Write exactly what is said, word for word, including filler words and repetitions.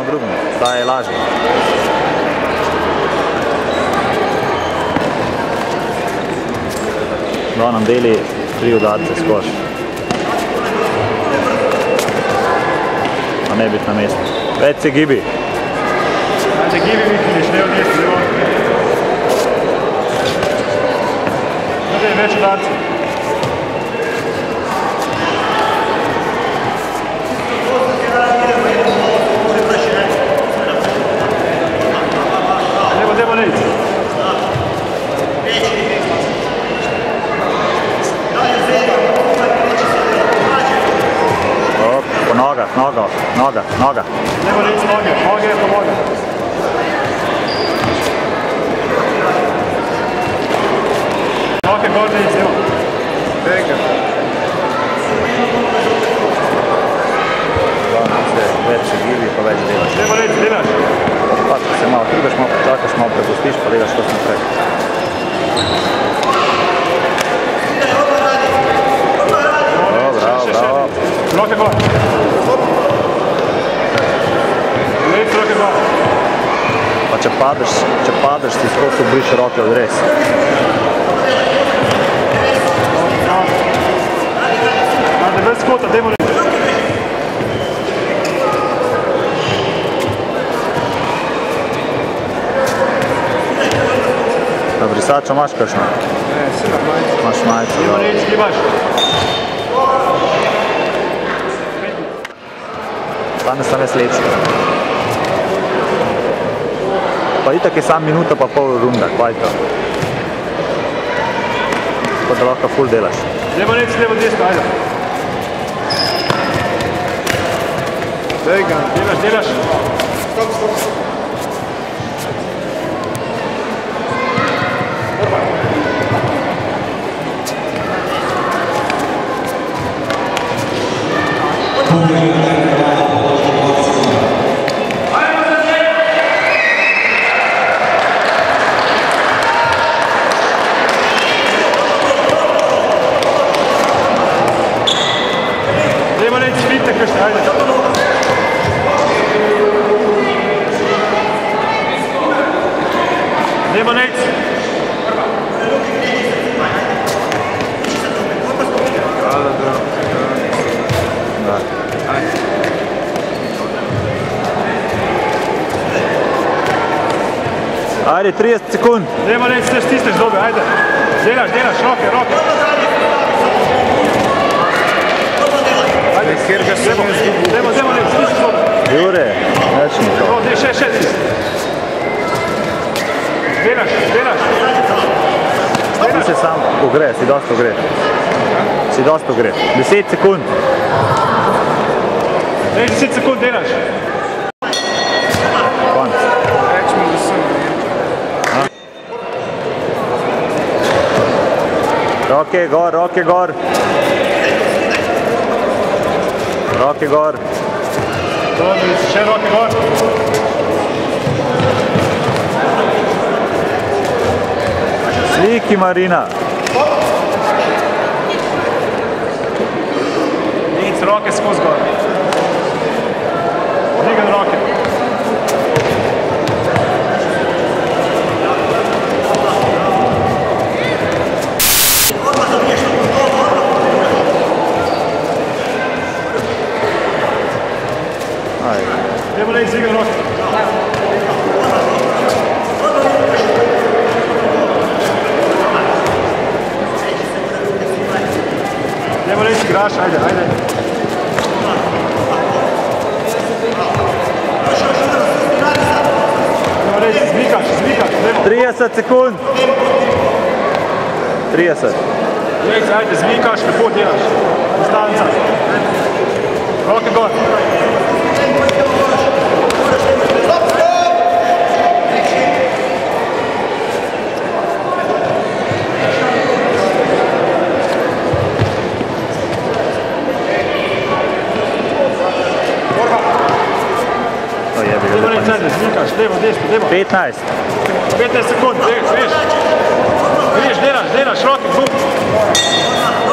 onom drugom, zdaj je lažje. Da nam deli tri udarce skoš. A ne biti na mestu. Več se gibi. Ajde, gibi vidiš, ne odjesti, ne odjesti. Ajde, več udarce. Demo, demo, ne ići. Noga, noga, noga, noga. Nemo lici noge, noge je pomoga. Noge gore lici, evo. Vega. Več se gibi, pa več delaš. Nemo lici, delaš. Pa se malo trudaš, malo počakaš, malo prepustiš, pa delaš što si naprej. Bravo, bravo, bravo. Roke gore. Lici, roke gore. Pa če padeš, če padeš, ti skoro subriš roke od res. Ajde, bez skota, demo lici. Na brisača imaš kakšno? Ne, si na majicu. Imaš majicu, Demo dobro. lici, imaš. Danes sam je sljedeći. Pa itak je sam minuta pa pol runda, kva je to? Tako da lahko full delaš. Demo lici, demo desno, ajde. Vega, delaš, delaš. Stop, stop, stop. Demo lici, vidite kršne, ajde. Demo lici. Ajde, trideset sekund. Demo lici, sve stisneš dobe, ajde. Delaš, delaš, roke, roke. Ajde, demo, demo, demo lici, stisneš dobe. Jure, nećemo to. Ovdje, šest, šest stisneš. Delaš, delaš. Ti se sam ugre, si dosta ugre. Si dosta ugre. deset sekund. deset sekund delaš. Konc. Rečemo da sam. Roke gor, roke gor. Roke gor. Dobro, še roke gor. Sliki Marina. Nic, roke skozi gor. Digam roke. Demo lici, digam roke. Demo lici, igraš, ajde, ajde. Demo lici, zmikaš, zmikaš, demo. trideset sekund. trideset. Lici, ajde, zmikaš, lepo delaš. Distanca. Roke gor. Zmikaš, levo, desno, levo. petnaest. petnaest sekund, vidiš, vidiš. Vidiš, delaš, delaš, roke, bum.